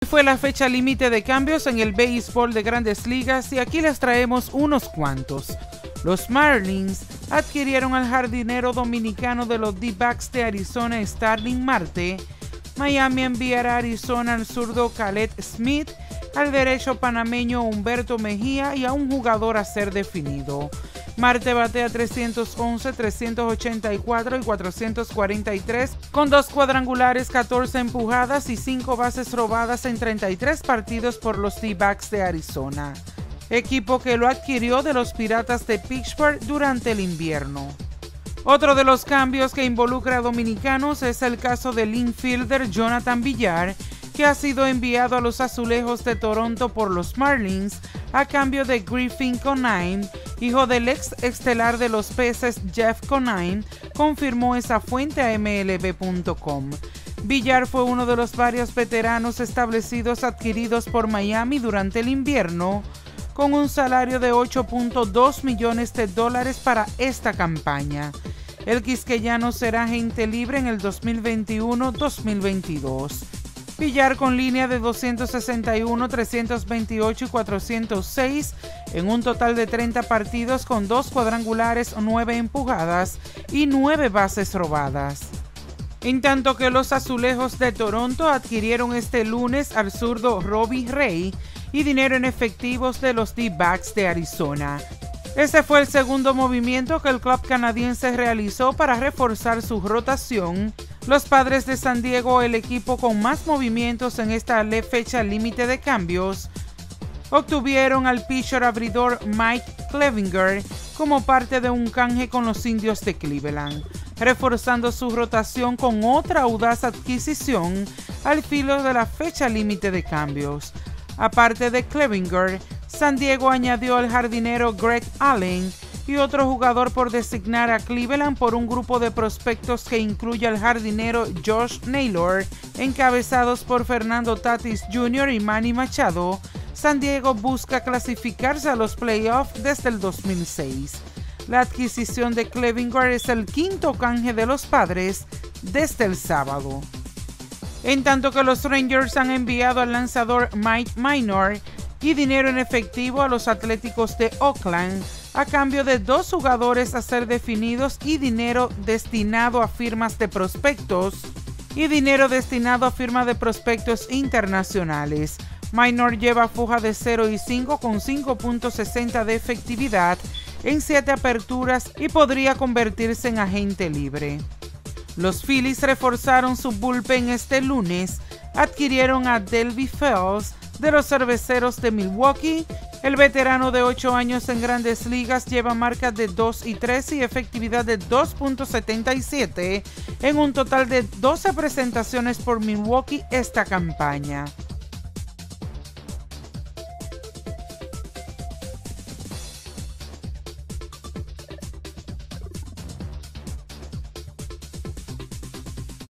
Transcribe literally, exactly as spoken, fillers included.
Fue la fecha límite de cambios en el béisbol de Grandes Ligas y aquí les traemos unos cuantos. Los Marlins adquirieron al jardinero dominicano de los D-backs de Arizona, Starling Marte. Miami enviará a Arizona al zurdo Khaled Smith, al derecho panameño Humberto Mejía y a un jugador a ser definido. Marte batea trescientos once, trescientos ochenta y cuatro y cuatrocientos cuarenta y tres con dos cuadrangulares, catorce empujadas y cinco bases robadas en treinta y tres partidos por los D-backs de Arizona, equipo que lo adquirió de los Piratas de Pittsburgh durante el invierno. Otro de los cambios que involucra a dominicanos es el caso del infielder Jonathan Villar, que ha sido enviado a los Azulejos de Toronto por los Marlins a cambio de Griffin Conine, hijo del ex estelar de los Peces Jeff Conine, confirmó esa fuente a M L B punto com. Villar fue uno de los varios veteranos establecidos adquiridos por Miami durante el invierno, con un salario de ocho punto dos millones de dólares para esta campaña. El quisqueyano será agente libre en el dos mil veintiuno dos mil veintidós. Villar, con línea de doscientos sesenta y uno, trescientos veintiocho y cuatrocientos seis en un total de treinta partidos, con dos cuadrangulares, nueve empujadas y nueve bases robadas. En tanto que los Azulejos de Toronto adquirieron este lunes al zurdo Robbie Ray y dinero en efectivos de los D-backs de Arizona. Este fue el segundo movimiento que el club canadiense realizó para reforzar su rotación. Los Padres de San Diego, el equipo con más movimientos en esta fecha límite de cambios, obtuvieron al pitcher abridor Mike Clevinger como parte de un canje con los Indios de Cleveland, reforzando su rotación con otra audaz adquisición al filo de la fecha límite de cambios. Aparte de Clevinger, San Diego añadió al jardinero Greg Allen y otro jugador por designar a Cleveland por un grupo de prospectos que incluye al jardinero Josh Naylor, encabezados por Fernando Tatis junior y Manny Machado. San Diego busca clasificarse a los playoffs desde el dos mil seis. La adquisición de Clevinger es el quinto canje de los Padres desde el sábado. En tanto que los Rangers han enviado al lanzador Mike Minor y dinero en efectivo a los Atléticos de Oakland a cambio de dos jugadores a ser definidos y dinero destinado a firmas de prospectos y dinero destinado a firma de prospectos internacionales. Minor lleva foja de cero y cinco con cinco punto sesenta de efectividad en siete aperturas y podría convertirse en agente libre. Los Phillies reforzaron su bullpen este lunes, adquirieron a Delby Fells de los Cerveceros de Milwaukee. El veterano de ocho años en Grandes Ligas lleva marcas de dos y tres y efectividad de dos punto setenta y siete en un total de doce presentaciones por Milwaukee esta campaña.